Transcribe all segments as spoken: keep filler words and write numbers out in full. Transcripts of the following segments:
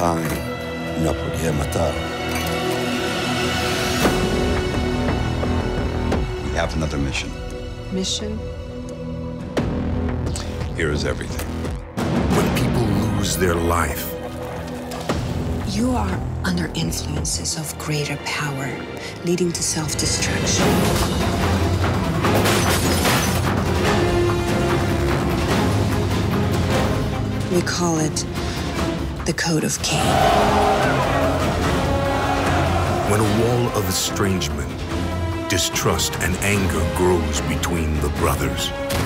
Cain não podia matar. We have another mission. Mission? Here is everything. When people lose their life, You are under influences of greater power, leading to self-destruction. We call it the Code of Cain. when a wall of estrangement, distrust, and anger grows between the brothers.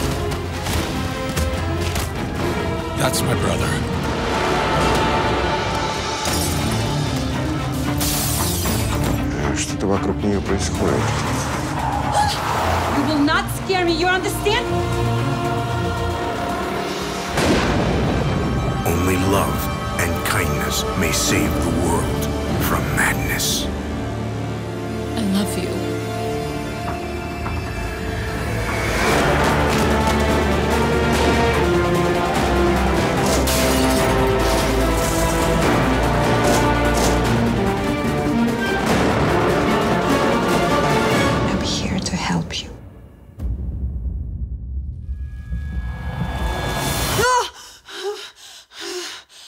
That's my brother. Что-то вокруг нее происходит. You will not scare me, you understand? Only love and kindness may save the world from madness. I love you.